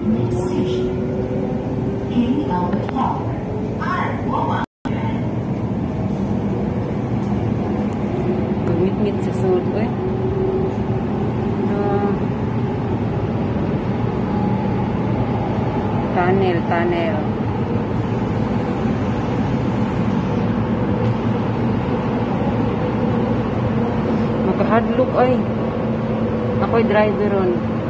Next station, King Albert Hall. 阿尔国王园。 Mit sa sud ko eh. Tunnel. Makahadlok ay. Ako'y driver ron.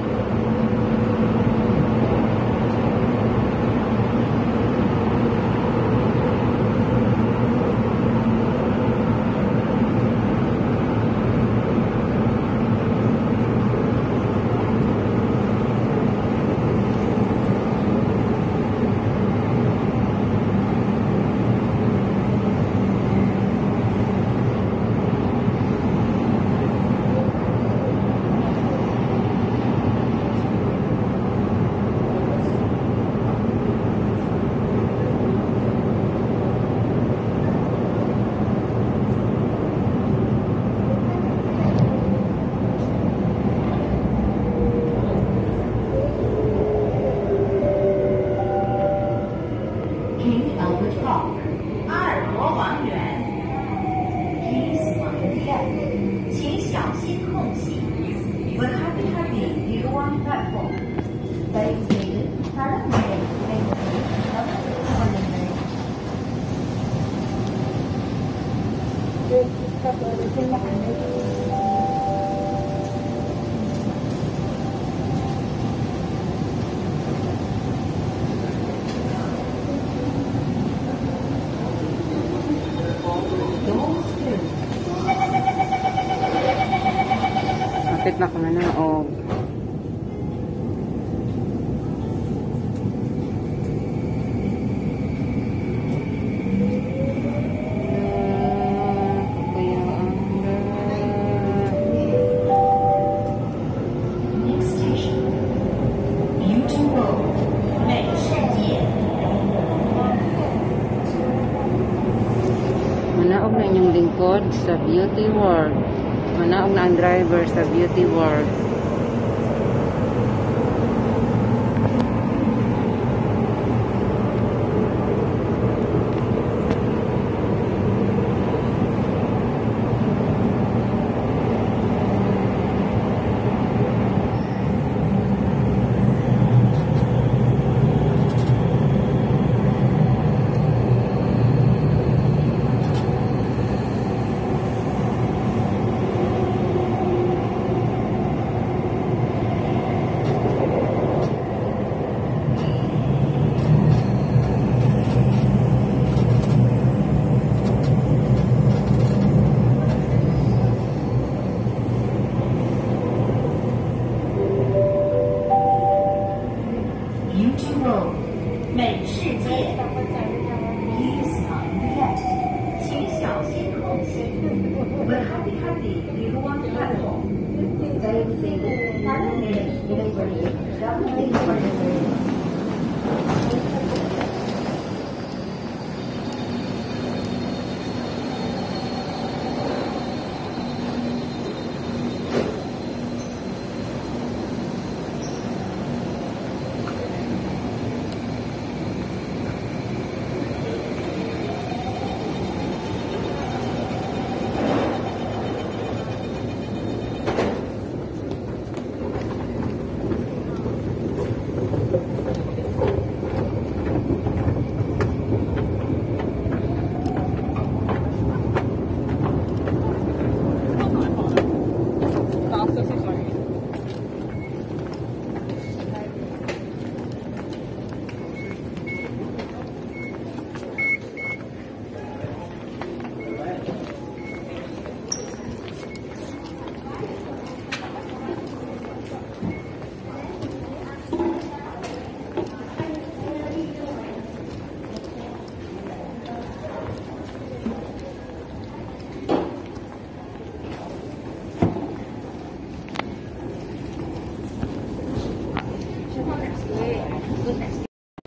King Albert Hall. 阿尔国王园。Please mind the gap. 请小心空隙。We're happy you on platform. Baik David, para mungkin Kapit na ko na o. Next station, Beauty World. 美世界。 Manaog na inyong lingkod sa Beauty World. Manaog na ang driver sa Beauty World. Beauty World. 美世界。Please mind the gap. 请小心空隙。We're happy you on platform. Baik David, para mungkin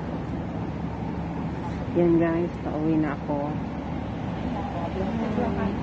Yan guys, pauwi na ako.